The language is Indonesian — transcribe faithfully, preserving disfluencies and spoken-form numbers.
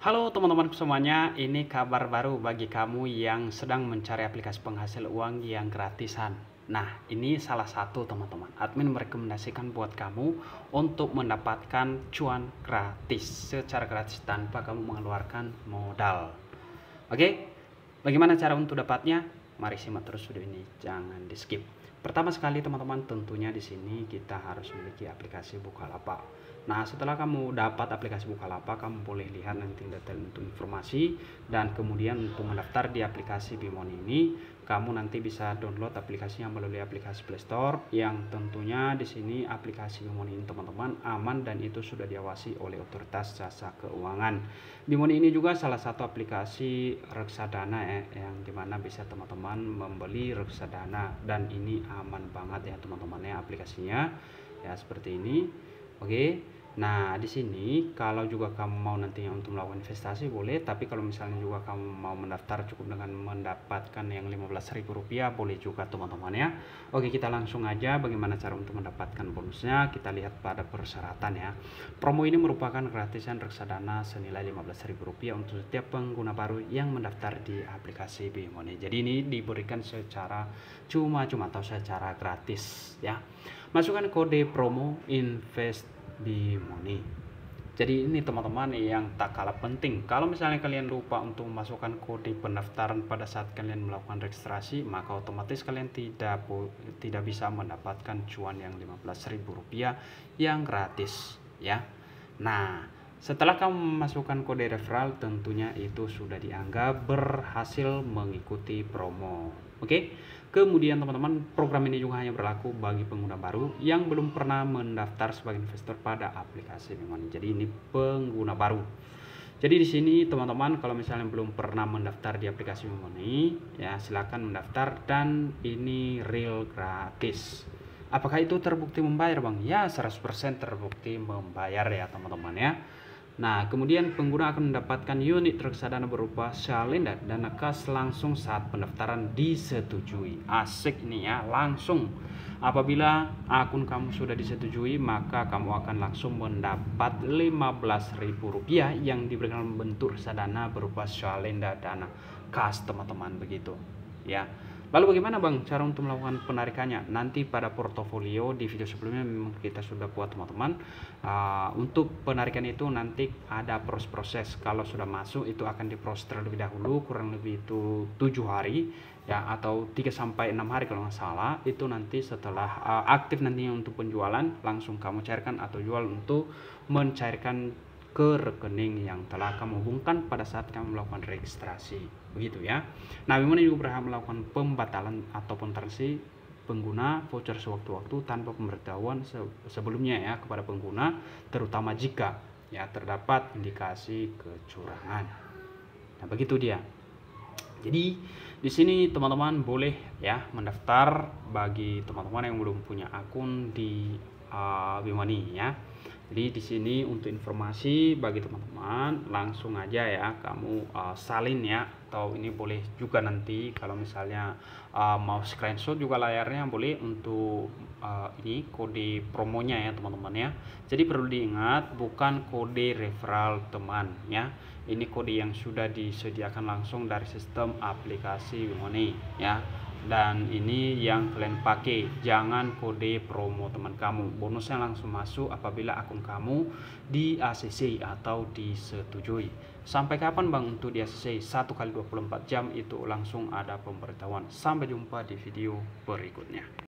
Halo teman-teman semuanya, ini kabar baru bagi kamu yang sedang mencari aplikasi penghasil uang yang gratisan. Nah, ini salah satu teman-teman. Admin merekomendasikan buat kamu untuk mendapatkan cuan gratis secara gratis tanpa kamu mengeluarkan modal. Oke, bagaimana cara untuk dapatnya? Mari simak terus video ini, jangan di skip. Pertama sekali teman-teman, tentunya di sini kita harus memiliki aplikasi Bukalapak. Nah, setelah kamu dapat aplikasi Bukalapak, kamu boleh lihat nanti detail untuk informasi, dan kemudian untuk mendaftar di aplikasi Bimoni ini, kamu nanti bisa download aplikasinya melalui aplikasi Play Store, yang tentunya di sini aplikasi Bimoni ini teman-teman aman dan itu sudah diawasi oleh Otoritas Jasa Keuangan. Bimoni ini juga salah satu aplikasi reksadana ya, yang dimana bisa teman-teman membeli reksadana, dan ini aman banget ya teman-teman ya aplikasinya ya seperti ini. Oke, nah di sini kalau juga kamu mau nantinya untuk melakukan investasi boleh, tapi kalau misalnya juga kamu mau mendaftar cukup dengan mendapatkan yang lima belas ribu rupiah boleh juga teman-teman ya. Oke, kita langsung aja bagaimana cara untuk mendapatkan bonusnya. Kita lihat pada persyaratan ya. Promo ini merupakan gratisan reksadana senilai lima belas ribu rupiah untuk setiap pengguna baru yang mendaftar di aplikasi Bimoni. Jadi ini diberikan secara cuma-cuma atau secara gratis ya. Masukkan kode promo invest Bimoni. Jadi ini teman-teman yang tak kalah penting. Kalau misalnya kalian lupa untuk memasukkan kode pendaftaran pada saat kalian melakukan registrasi, maka otomatis kalian tidak tidak bisa mendapatkan cuan yang lima belas ribu rupiah yang gratis ya. Nah, setelah kamu memasukkan kode referral, tentunya itu sudah dianggap berhasil mengikuti promo. Oke, kemudian teman-teman, program ini juga hanya berlaku bagi pengguna baru yang belum pernah mendaftar sebagai investor pada aplikasi Bimoni. Jadi ini pengguna baru. Jadi di sini teman-teman, kalau misalnya belum pernah mendaftar di aplikasi Bimoni, ya silakan mendaftar, dan ini real gratis. Apakah itu terbukti membayar bang? Ya, seratus persen terbukti membayar ya teman-teman ya. Nah, kemudian pengguna akan mendapatkan unit reksadana berupa Shalenda dana kas langsung saat pendaftaran disetujui. Asik nih ya, langsung. Apabila akun kamu sudah disetujui, maka kamu akan langsung mendapat lima belas ribu rupiah yang diberikan bentuk reksadana berupa Shalenda dana kas teman-teman begitu ya. Lalu bagaimana bang cara untuk melakukan penarikannya? Nanti pada portofolio di video sebelumnya memang kita sudah buat teman-teman. Uh, untuk penarikan itu nanti ada proses-proses. Kalau sudah masuk itu akan diproses terlebih dahulu, kurang lebih itu tujuh hari ya, atau tiga sampai enam hari kalau nggak salah. Itu nanti setelah uh, aktif nantinya untuk penjualan, langsung kamu cairkan atau jual untuk mencairkan ke rekening yang telah kamu hubungkan pada saat kamu melakukan registrasi begitu ya. Nah, Bimoni juga berhak melakukan pembatalan ataupun transaksi pengguna voucher sewaktu-waktu tanpa pemberitahuan sebelumnya ya kepada pengguna, terutama jika ya terdapat indikasi kecurangan. Nah, begitu dia. Jadi di sini teman-teman boleh ya mendaftar bagi teman-teman yang belum punya akun di uh, Bimoni ya. Jadi di sini untuk informasi bagi teman-teman, langsung aja ya kamu uh, salin ya, atau ini boleh juga nanti kalau misalnya uh, mau screenshot juga layarnya boleh untuk uh, ini kode promonya ya teman-teman ya. Jadi perlu diingat bukan kode referral teman ya. Ini kode yang sudah disediakan langsung dari sistem aplikasi Bimoni ya. Dan ini yang kalian pakai, jangan kode promo teman kamu. Bonusnya langsung masuk apabila akun kamu di A C C atau disetujui. Sampai kapan bang untuk di A C C? satu kali dua puluh empat jam itu langsung ada pemberitahuan. Sampai jumpa di video berikutnya.